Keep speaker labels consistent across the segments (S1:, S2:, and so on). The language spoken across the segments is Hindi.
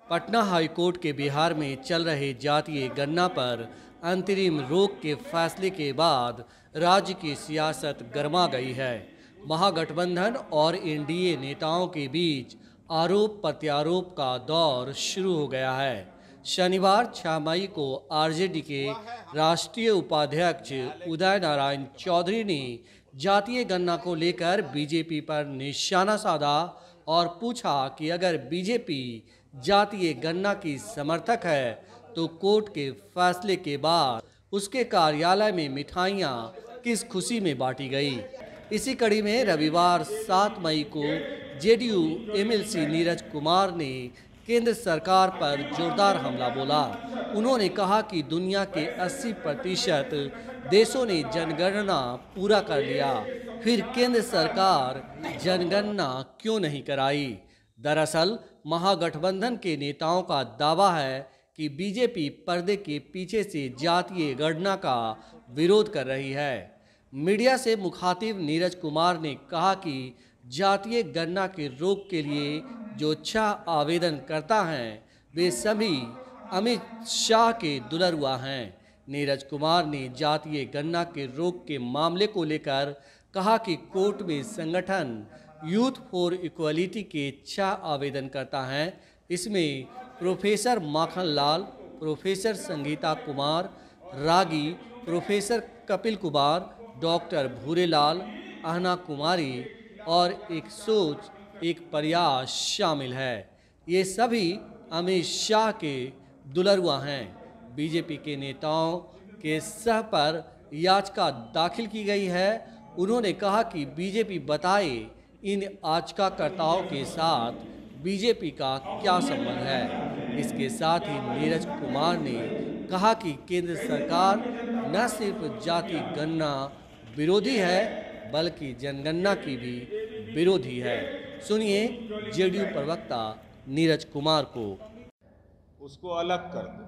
S1: पटना हाईकोर्ट के बिहार में चल रहे जातीय गणना पर अंतरिम रोक के फैसले के बाद राज्य की सियासत गर्मा गई है। महागठबंधन और एनडीए नेताओं के बीच आरोप प्रत्यारोप का दौर शुरू हो गया है। शनिवार 6 मई को आरजेडी के राष्ट्रीय उपाध्यक्ष उदय नारायण चौधरी ने जातीय गणना को लेकर बीजेपी पर निशाना साधा और पूछा कि अगर बीजेपी जातीय गणना की समर्थक है तो कोर्ट के फैसले के बाद उसके कार्यालय में मिठाइयां किस खुशी में बांटी गई। इसी कड़ी में रविवार 7 मई को जेडीयू एमएलसी नीरज कुमार ने केंद्र सरकार पर जोरदार हमला बोला। उन्होंने कहा कि दुनिया के 80% देशों ने जनगणना पूरा कर लिया, फिर केंद्र सरकार जनगणना क्यों नहीं कराई। दरअसल महागठबंधन के नेताओं का दावा है कि बीजेपी पर्दे के पीछे से जातीय गणना का विरोध कर रही है। मीडिया से मुखातिब नीरज कुमार ने कहा कि जातीय गणना के रोक के लिए जो 6 आवेदन करता हैं वे सभी अमित शाह के दुलरुआ हैं। नीरज कुमार ने जातीय गणना के रोक के मामले को लेकर कहा कि कोर्ट में संगठन यूथ फॉर इक्वलिटी के 6 आवेदन करता है। इसमें professor Makhanlal, professor Sangeeta Kumar Ragi, professor Kapil Kumar, doctor Bhurelal, Aahna Kumari और एक सोच एक प्रयास शामिल है। ये सभी अमित शाह के दुलरुआ हैं। बीजेपी के नेताओं के सह पर याचिका दाखिल की गई है। उन्होंने कहा कि बीजेपी बताए इन याचिकाकर्ताओं के साथ बीजेपी का क्या संबंध है। इसके साथ ही नीरज कुमार ने कहा कि केंद्र सरकार न सिर्फ जाति गणना विरोधी है बल्कि जनगणना की भी विरोधी है। सुनिए जेडीयू प्रवक्ता नीरज कुमार को।
S2: उसको अलग कर दो,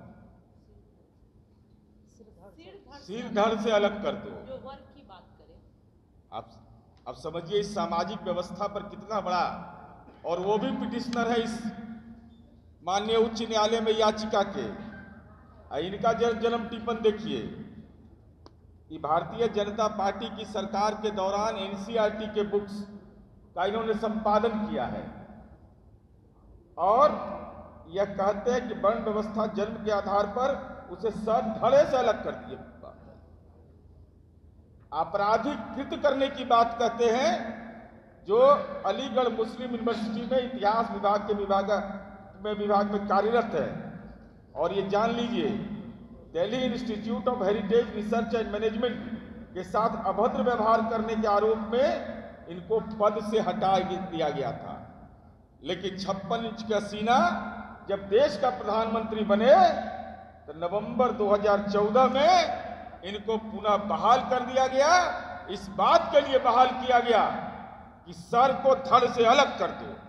S2: सिर धड़ से अलग कर दो।
S3: जो वर्ग की बात करें,
S2: आप समझिए इस सामाजिक व्यवस्था पर कितना बड़ा, और वो भी पिटिशनर है इस माननीय उच्च न्यायालय में याचिका के। इनका जन्म टिप्पण देखिए कि भारतीय जनता पार्टी की सरकार के दौरान एनसीईआरटी के बुक्स का इन्होंने संपादन किया है और यह कहते हैं कि वर्ण व्यवस्था जन्म के आधार पर उसे सर धड़े से अलग कर दिए, आपराधिकृत करने की बात कहते हैं। जो अलीगढ़ मुस्लिम यूनिवर्सिटी में इतिहास विभाग में कार्यरत है, और ये जान लीजिए Delhi institute of heritage research and management के साथ अभद्र व्यवहार करने के आरोप में इनको पद से हटा दिया गया था। लेकिन 56 इंच का सीना जब देश का प्रधानमंत्री बने तो नवंबर 2014 में इनको पुनः बहाल कर दिया गया। इस बात के लिए बहाल किया गया कि सर को धड़ से अलग कर दो।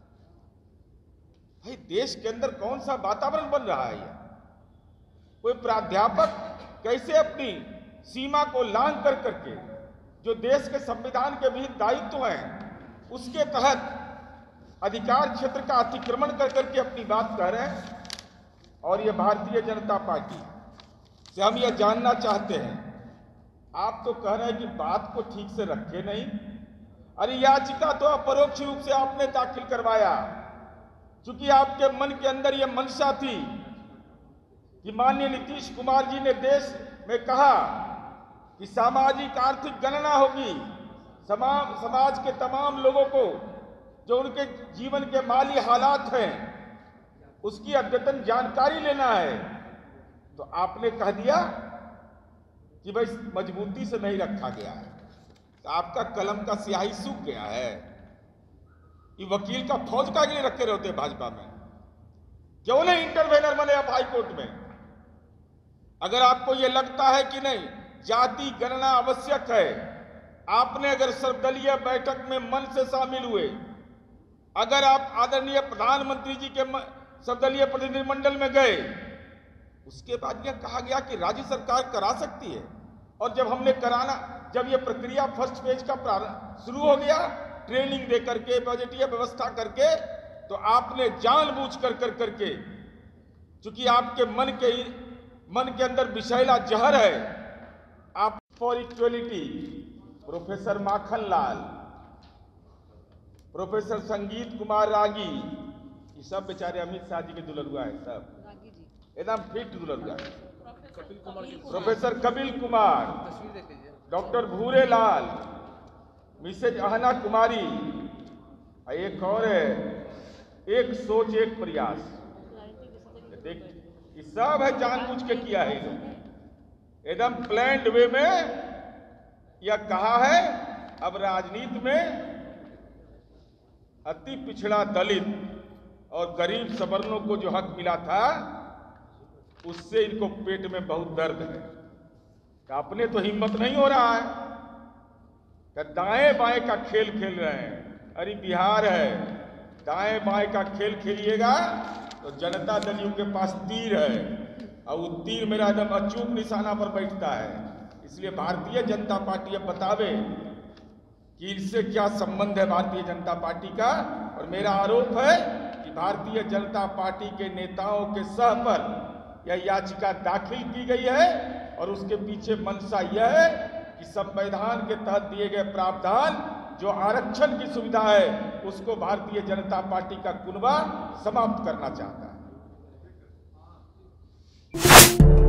S2: भाई देश के अंदर कौन सा वातावरण बन रहा है? कोई प्राध्यापक कैसे अपनी सीमा को लांघ करके जो देश के संविधान के विहित दायित्व हैं उसके तहत अधिकार क्षेत्र का अतिक्रमण करके अपनी बात कह रहे हैं। और ये भारतीय जनता पार्टी से हम यह जानना चाहते हैं, आप तो कह रहे हैं कि बात को ठीक से रखे नहीं। अरे याचिका तो अपरोक्ष रूप से आपने दाखिल करवाया, क्योंकि आपके मन के अंदर यह मंशा थी कि माननीय नीतीश कुमार जी ने देश में कहा कि सामाजिक आर्थिक गणना होगी, समाज के तमाम लोगों को जो उनके जीवन के माली हालात हैं उसकी अद्यतन जानकारी लेना है। तो आपने कह दिया कि भाई मजबूती से नहीं रखा गया है, तो आपका कलम का स्याही सूख गया है। ये वकील का फौज का लिए रखे रहते भाजपा में, क्यों नहीं इंटरवेनर बने आप हाई कोर्ट में? अगर आपको यह लगता है कि नहीं जाति गणना आवश्यक है, आपने अगर सर्वदलीय बैठक में मन से शामिल हुए, अगर आप आदरणीय प्रधानमंत्री जी के सर्वदलीय प्रतिनिधिमंडल में गए, उसके बाद यह कहा गया कि राज्य सरकार करा सकती है। और जब हमने कराना, जब यह प्रक्रिया फर्स्ट फेज का शुरू हो गया, ट्रेनिंग दे करके बजटीय व्यवस्था करके, तो आपने जानबूझ कर करके, चूंकि आपके मन के अंदर विषैला जहर है, आप for equality professor Makhanlal, professor Sangeet Kumar रागी, ये सब बेचारे अमित शाह जी के दुल्हरुआ है, सब एकदम फिट दुल्हरुआ है। Professor Kapil Kumar, doctor Bhurelal, Mrs Ahna Kumari, एक और है एक सोच एक प्रयास। देख, ये सब है जानबूझ के किया है, एकदम प्लान्ड वे में यह कहा है। अब राजनीति में अति पिछड़ा दलित और गरीब सवर्णों को जो हक मिला था, उससे इनको पेट में बहुत दर्द है। अपने तो हिम्मत नहीं हो रहा है कि दाएं बाएं का खेल खेल रहे हैं। अरे बिहार है, दाएं बाएं का खेल खेलिएगा तो जनता दलियों के पास तीर है, और वो तीर मेरा एकदम अचूक निशाना पर बैठता है। इसलिए भारतीय जनता पार्टी अब बतावे कि इससे क्या संबंध है भारतीय जनता पार्टी का। और मेरा आरोप है कि भारतीय जनता पार्टी के नेताओं के सह पर यह याचिका दाखिल की गई है, और उसके पीछे मंशा यह है कि संविधान के तहत दिए गए प्रावधान जो आरक्षण की सुविधा है, उसको भारतीय जनता पार्टी का कुनबा समाप्त करना चाहता है।